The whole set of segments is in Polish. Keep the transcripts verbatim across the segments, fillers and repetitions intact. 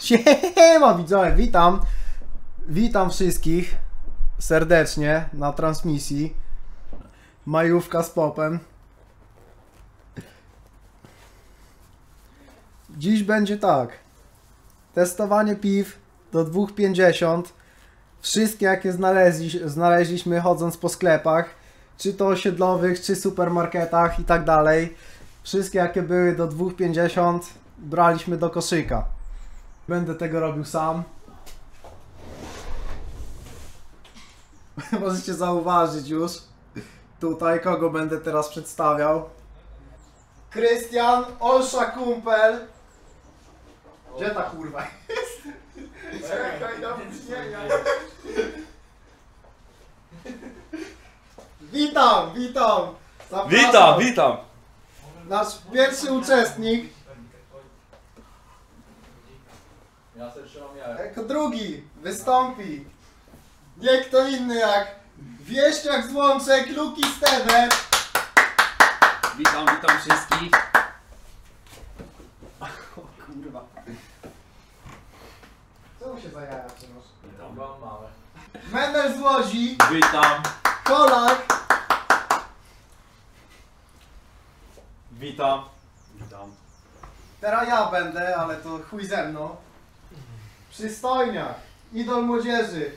Siema widzowie, witam. Witam wszystkich serdecznie na transmisji. Majówka z popem. Dziś będzie tak. Testowanie piw do dwóch pięćdziesiąt. Wszystkie jakie znaleźli, znaleźliśmy chodząc po sklepach. Czy to osiedlowych, czy supermarketach i tak dalej. Wszystkie jakie były do dwóch pięćdziesiąt braliśmy do koszyka. Będę tego robił sam. Możecie zauważyć już tutaj, kogo będę teraz przedstawiał. Krystian, Olsza kumpel. Gdzie ta kurwa jest? Czekaj, ja Witam, witam. Zapraszam. Witam, witam. Nasz pierwszy uczestnik. Jako drugi wystąpi nie kto inny jak Wieśniak z Łączek, Luki Stever. Witam, witam wszystkich. O kurwa. Co mu się za jaja przynosz? Witam. Mam małe. Menel z Łodzi. Witam. Kolak. Witam. Witam. Teraz ja będę, ale to chuj ze mną. Przystojniak. Idol młodzieży.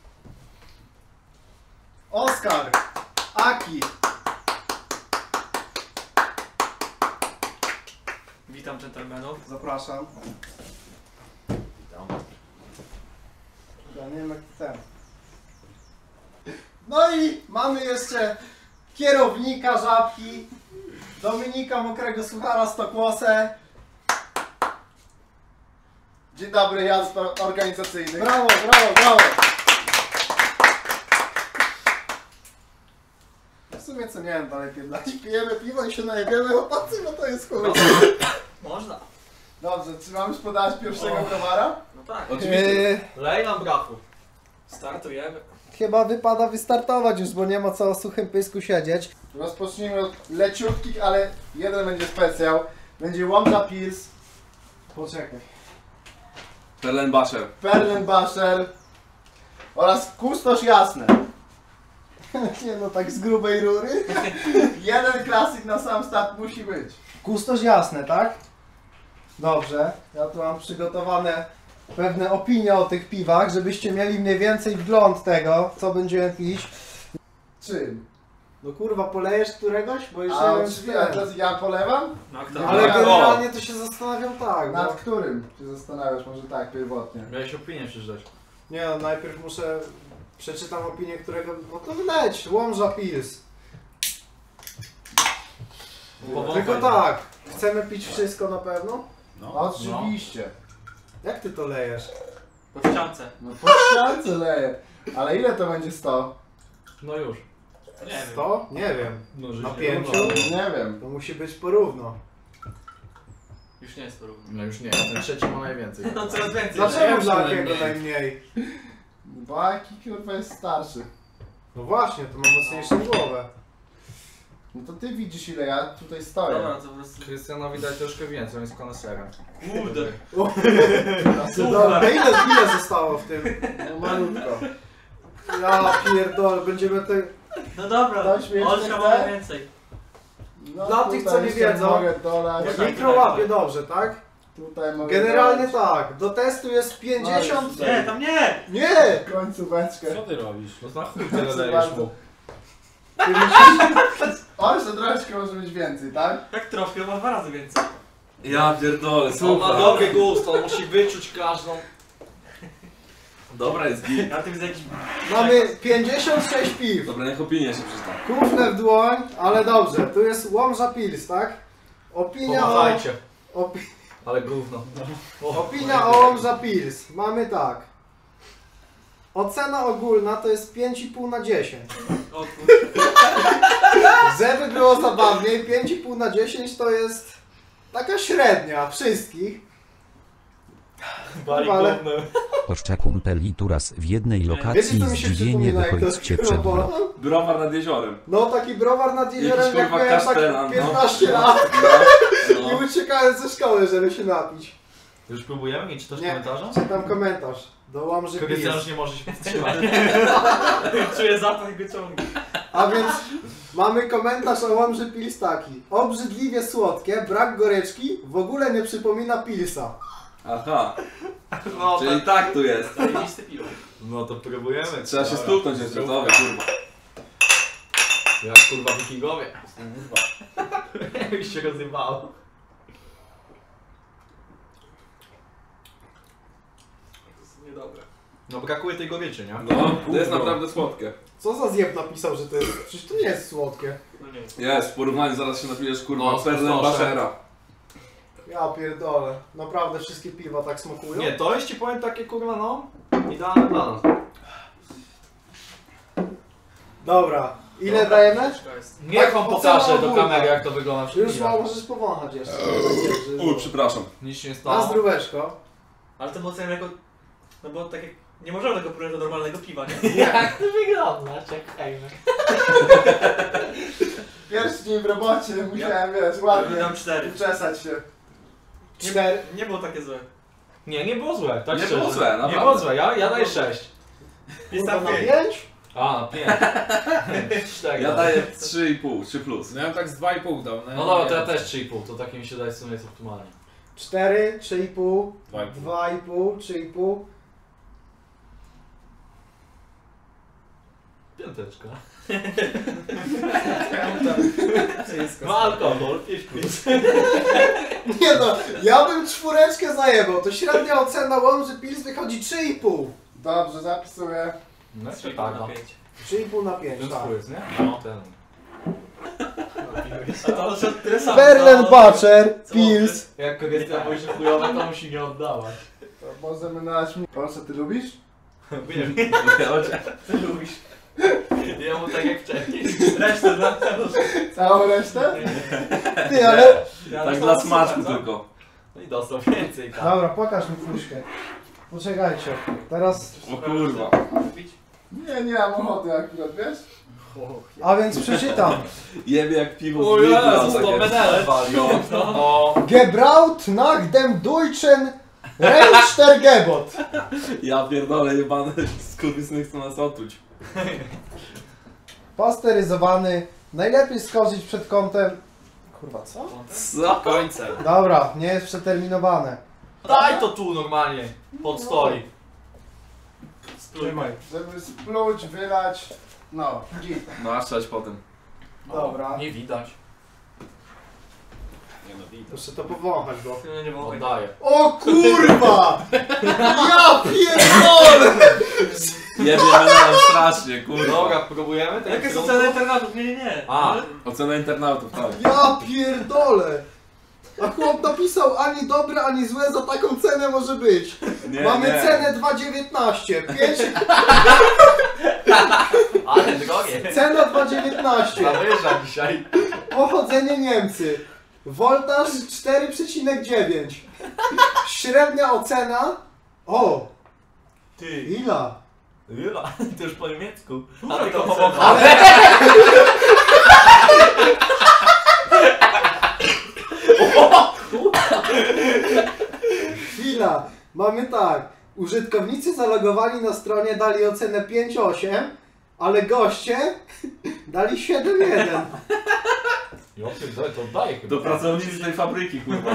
Oskar. Aki. Witam dżentelmenów. Zapraszam. Witam. Ja nie wiem jak to ten. No i mamy jeszcze kierownika Żabki, Dominika Mokrego Suchara Stokłosę. Dzień dobry, ja z organizacyjny. Brawo, brawo, brawo. W sumie co nie wiem dalej pierdolać. Pijemy piwo i się najebiemy, chłopacy, no to jest chuj. Można. Dobrze, czy mam już podać pierwszego O. browara? No tak. Eee, Lej nam brachu. Startujemy. chyba wypada wystartować już, bo nie ma co o suchym pysku siedzieć. Rozpocznijmy od leciutkich, ale jeden będzie specjał. Będzie Łomża Pils, Poczekaj. Perlenbacher. Perlenbacher oraz Kustosz Jasne. Nie no, tak z grubej rury. Jeden klasyk na sam start musi być. Kustosz Jasne, tak? Dobrze. Ja tu mam przygotowane pewne opinie o tych piwach, żebyście mieli mniej więcej wgląd tego, co będziemy pić. Czym? No kurwa, polejesz któregoś? Bo już A nie wiem, oczywiście, czy a wiem. teraz ja polewam? No kto? Ale Ja- generalnie to się zastanawiam tak, Nad bo... którym się zastanawiasz? Może tak, pierwotnie. Miałeś opinię przeczytać. Nie no, najpierw muszę... Przeczytam opinię, którego... No to leć, Łomża Pils. Powąchaj. Tylko tak, chcemy pić wszystko na pewno? No. Oczywiście. Jak ty to lejesz? Po ściance. No po ściance leję. Ale ile to będzie sto? No już. Nie wiem. sto? Nie wiem. No, Na żeś nie pięciu? próbował. Nie wiem. To musi być porówno. Już nie jest porówno. No już nie, ten trzeci ma najwięcej. No coraz więcej. Dlaczego Już dla najmniej. jakiego najmniej? Bo jaki kurwa jest starszy. No właśnie, to mam mocniejszą głowę. No to ty widzisz ile ja tutaj stoję. Dobra, to po prostu... Krystianowi dać troszkę więcej, on jest koneserem. Kurde. Dobra, ile, ile zostało w tym? No malutko. Ja pierdolę, będziemy te... No dobra. Dać mi jeszcze Olsza chce? ma najwięcej. No, Dla tutaj tych, co nie jeszcze wiedzą, mogę dolać. tak, Mikro łapie dobrze, tak? Tutaj mogę Generalnie dolać. tak, do testu jest pięćdziesiąt... No, Nie, tam nie! Nie! Końcóweczkę. Co ty robisz? No na chuj tyle Proszę dajesz bardzo. mu. Oj, że troszeczkę może być więcej, tak? Jak troszkę, ma dwa razy więcej. Ja pierdolę, On ma super. dobry gust, on musi wyczuć każdą. Dobra jest git. Ja tym z jakiś... Mamy pięćdziesiąt sześć piw. Dobra, niech opinia się przyda. Kufle w dłoń, ale dobrze, tu jest Łomża Pils, tak? Opinia o... Pomachajcie. Opi... Ale gówno. Opinia o Łomża Pils. Mamy tak. Ocena ogólna to jest pięć i pół na dziesięć. O kurde. Żeby było zabawniej, pięć i pół na dziesięć to jest taka średnia wszystkich. Bali ale- gówno. Oszcza kumpel i turas w jednej Wiecie lokacji co mi się zdziwienie przypomina, jak to wychodźcie przed blok. roboto? Browar nad jeziorem. No taki browar nad jeziorem, Jakiś, jak kurwa, miałem tak kasztelan, no. piętnaście lat No, i no. uciekałem ze szkoły, żeby się napić. Już próbujemy? Nie czytasz Nie. komentarza? Czytam komentarz. Do Łomży Krystian już Pils. nie może się powstrzymać. Czuję zapach i go ciągnie. A więc mamy komentarz o Łomży Pils taki. Obrzydliwie słodkie, brak goryczki, w ogóle nie przypomina Pilsa. Aha, No, czyli tak tu jest. Zajebiste piwo. no to próbujemy. Trzeba się Dobra. stuknąć jeszcze, to kurwa. Jak kurwa wikingowie. Jak się rozjebało. To jest niedobre. No brakuje tej goryczy, nie? No, to jest naprawdę słodkie. Co za zjeb napisał, że to jest... Przecież to nie jest słodkie. No nie. Jest, w porównaniu zaraz się napijesz kurwa No, no, Perlem proszę. Bashera. Ja pierdolę. Naprawdę wszystkie piwa tak smakują? Nie, to jest ci powiem takie kurwa no, idealne dla nas. Dobra. Ile Dobra, dajemy? to jest. Niech wam ocena pokażę do ogólna. kamery jak to wygląda przy Już piwach. ma, możesz powąchać jeszcze. Uj, przepraszam. Nic się nie Na stało. zdróweczko. Ale to oceniam jako... No bo tak jak... Nie możemy tego porównać do normalnego piwa, nie? Jak to wygląda? Czekajmy. Pierwszy dzień w robocie, musiałem, wiesz, ładnie Dam cztery. wyczesać się. Cztery. Nie było takie złe. Nie, nie było złe, tak Nie szczerze. było złe, Nie naprawdę. było złe, ja, ja daję sześć. Kurwa, Pisam na pięć. pięć? A, na pięć. cztery. Ja daję trzy i pół, trzy plus. No ja bym tak z dwa i pół dał. No dobra, to ja też trzy i pół, to takie mi się daje w sumie jest optymalnie. Cztery, trzy i pół, Dwa i pół. dwa i pół, trzy i pół. Piąteczka. Wszystko. No alkohol, pięć plus. Nie no, ja bym czwóreczkę zajebał. To średnia ocena Łomży Pils wychodzi trzy i pół. Dobrze, zapisuję. No Trzy i tak, na no. pięć. trzy i pół na pięć, Ten tak. twój jest, nie? No, ten. A to już tyle samo. Berlen Butcher, Co? Pils. Jak Krystian mówi, że chujowe, to musi nie oddawać. To możemy nalać mi. Polsce, ty lubisz? Wiem, Ty lubisz. ja mu tak jak wcześniej. Resztę dla... Całą resztę? Ty, ale... Tak dla smaczku tylko. No i dostał więcej tam. Dobra, pokaż mi puszkę. Poczekajcie, teraz... O kurwa. Nie, nie mam ochoty akurat, wiesz? A więc przeczytam. Jebie jak piwo O z Lidla Jezus, to takie. menele wali. O, Gebraut nach dem Deutschen Reichstergebot. Ja pierdolę, jebane skurwysyny chcą nas otruć. Pasteryzowany. Najlepiej skoczyć przed kątem... Kurwa, co? Co? Końcem. Dobra, nie jest przeterminowane. daj to tu normalnie, pod stolik. Trzymaj. Żeby spluć, wylać. No, git. Naszczać potem. Dobra. Nie widać. Nie no, widać. Muszę to powąchać, bo... No nie mogę. Oddaję. O kurwa! Ja pierdolę! Jebie menelem strasznie, kurwa. Dobra, próbujemy? Tak Jakie jak są w ceny kierunku? internatów? Nie, nie, nie. A. Ale- Ocena internautów, tak. Ja pierdolę! A chłop napisał ani dobre, ani złe, za taką cenę może być. Nie, Mamy nie. cenę dwa dziewiętnaście. pięć... Ale drogie. Cena dwa dziewiętnaście. Zawyża dzisiaj. Pochodzenie Niemcy. Woltaż cztery przecinek dziewięć. Średnia ocena... O! Ty. Ila? Jula, to już po niemiecku. A Ale tylko to po cena. wąchane. Chwila. Mamy tak. Użytkownicy zalogowani na stronie dali ocenę pięć osiem, ale goście dali siedem jeden. Jo, pierdolę, to oddaję chyba. Do pracownicy tej fabryki, kurwa.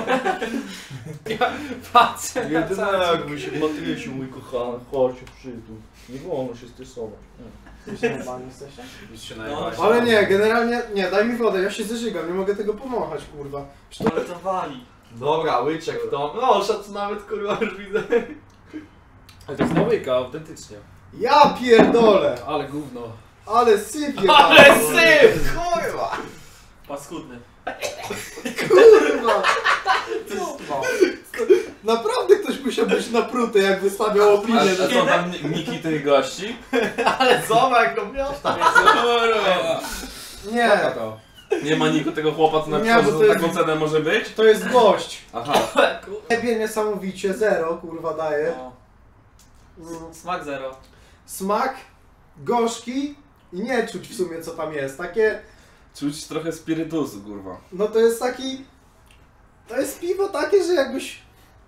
Patrzę na na cacy. jakby się Patrysiu, mój kochany, chodź przytul. Nie wolno się stresować. Już się No. najebałeś. Ale nie, generalnie nie, daj mi wodę, ja się zeżygam, nie mogę tego pomachać, kurwa. Ale to wali. Dobra, łyczek w tom. No, szac nawet kurwa już widzę. Ale to jest na łyka, autentycznie. Ja pierdolę, Ale gówno. ale sypie. Ale tam. syf! Kurwa! Paskudny. Kurwa. Kurwa. Naprawdę ktoś musiał być napruty, jak wystawiał A, opinię. a są tam ni- niki tych gości? Ale zobacz jak to miał. Kurwa. Nie, Jaka to? Nie ma niku tego chłopa, co Nie, napisał, bo że to jest- taką cenę może być? to jest gość. Aha. Jebie niesamowicie, zero, kurwa daje. No. Mm. Smak zero. Smak gorzki i nie czuć w sumie co tam jest. Takie, Czuć trochę spirytusu, kurwa. no to jest taki, to jest piwo takie, że jakbyś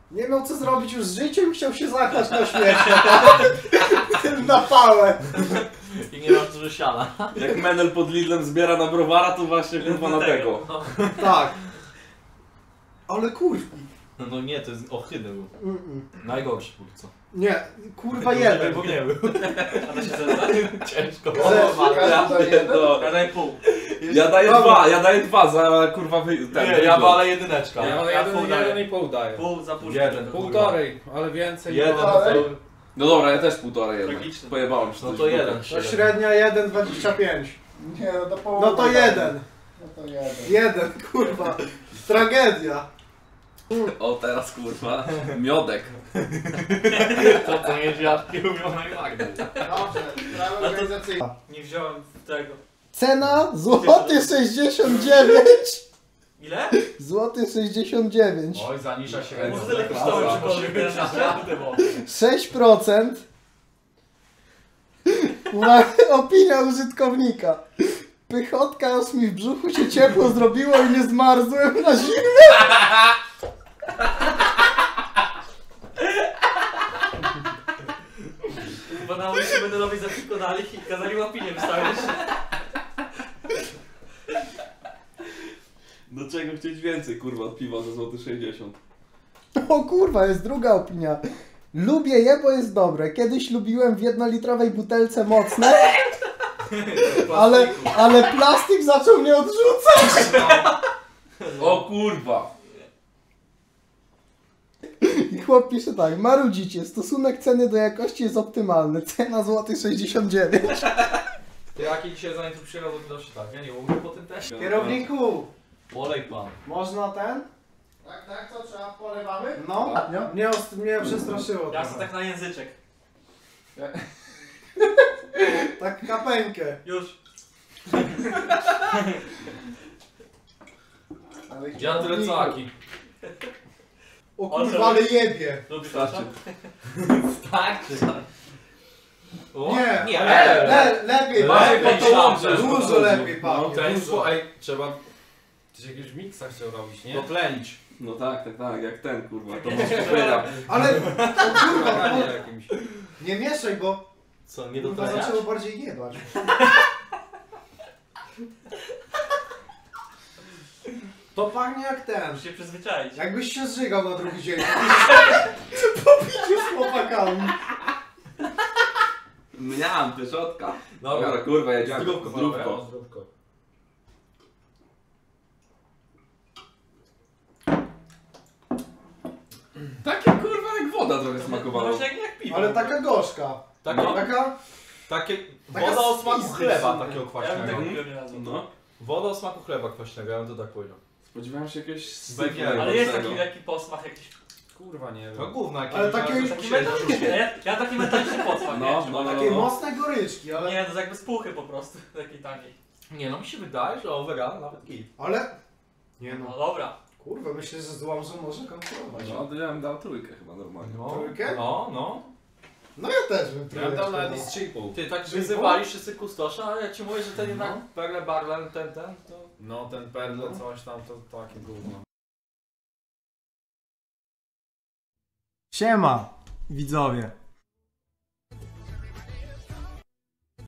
Nie miał co zrobić już z życiem, chciał się zagrać na śmiecie. Na pałę. I nie masz dużo siana. Jak Menel pod Lidlem zbiera na browara, to właśnie kurwa na tego. No. Tak. Ale kurwa. No, no nie, to jest ohydny był. Mm -mm. Najgorszy póki co. Nie, kurwa jeden. Bo nie był. A to się zgadza? Ciężko. Każdy do jeden. To, Ja daję pół. ja daję Dobra. dwa, ja daję dwa za kurwa wy, ten. Nie, ja wygląd. walę jedyneczka. Ja, Ja ja pół jeden, daję. jeden i pół daję. Pół za pół. Jeden, sztuki. Półtorej, ale więcej Jeden nie to... Półtorej. No dobra, ja też półtorej jednak. Tragiczny. Pojebałem się. No coś to w dupę. jeden. To średnia jeden dwadzieścia pięć. Nie, no to połowa. No to jeden. No to jeden. Jeden, kurwa. Tragedia. O teraz kurwa, miodek. To to jest jadki ulubionej Magdy. Dobrze, sprawy organizacyjne. Nie wziąłem tego. Cena złoty sześćdziesiąt dziewięć. Ile? Złoty sześćdziesiąt dziewięć. Oj, zanisza się Może tyle kosztowały przykolny teraz jeszcze? sześć procent. Uwaga, opinia użytkownika. Pychotka, aż mi w brzuchu się ciepło zrobiło i nie zmarzłem na zimę. Bo na ulicy będę robić za piłko dali i kazali opinię wystawić. Do czego chcieć więcej kurwa od piwa za złoty sześćdziesiąt? O kurwa, jest druga opinia. Lubię je, bo jest dobre. Kiedyś lubiłem w jednolitrowej butelce mocne, ale, ale plastik zaczął mnie odrzucać. O kurwa! I chłop pisze tak, marudzicie, stosunek ceny do jakości jest optymalny. Cena złoty sześćdziesiąt dziewięć. Ty jaki dzisiaj za tu przyjechał do widocznie tak? Ja nie umiem po tym też. Kierowniku, Polej pan. można ten? Tak, tak, co trzeba? Polewamy? No, mnie, os- mnie przestraszyło. Ja trochę. chcę tak na języczek. Tak kapeńkę. Już. Ale Dziad Recaki. O kurwa, ale jebie. Lubisz Starczy. to? Starczy. O, Nie, nie. le, le, lepiej Lepiej pachnie. tam, Dużo, że- dużo lepiej No pachnie. ten dużo. słuchaj, trzeba... Ty się jakiegoś miksa chciał robić, nie? Dotlenić. No tak, tak, tak, jak ten kurwa, to się pyra. Ale, o kurwa, Panie no, jakimś. nie mieszaj, bo Co, nie kurwa dotleniać? zaczęło bardziej jebać. To pachnie jak ten. Muszę się przyzwyczaić. Jakbyś się zżygał na drugi dzień. Po piciu z chłopakami. Mniam, pieszotka. Dobra. Dobra, kurwa, jedziemy. Zdrówko, Zdrówko. panowie. Zdrówko. Takie kurwa jak woda trochę smakowała. Właśnie jak, jak piwo. Ale taka gorzka. Takie, Taka? takie Taka woda o smaku spizdy chleba w sumie. takiego Ja bym tego kwaśnego. pił nie razem. No. Woda o smaku chleba kwaśnego, ja bym to tak powiedział. Spodziewałem się jakiegoś Węgiel. Ale jest taki lekki posmak jakiś. Kurwa, nie No wiem. gówno jakieś. Ale takie już Taki metaliczny. Ja, ja taki metaliczny posmak, No, nie? no, no, Takie no. mocne goryczki, ale... Nie, to jest jakby z puchy po prostu. Takiej taniej. Nie no, mi się wydaje, że overall nawet git. Ale... Nie No no. dobra. Kurwa, myślę, że złam, że może kontrolować. No, to ja bym dał trójkę chyba normalnie. No, Trójkę? no, no. No ja też bym Ja bym dał trójeczkę nawet dał. z trzy i pół. Ty tak Czyli wyzywali wszyscy kustosza, a ja ci mówię, że ten jednak No. Perle Barlen, ten, ten, to... No ten perle coś tam, to takie gówno. Siema, widzowie.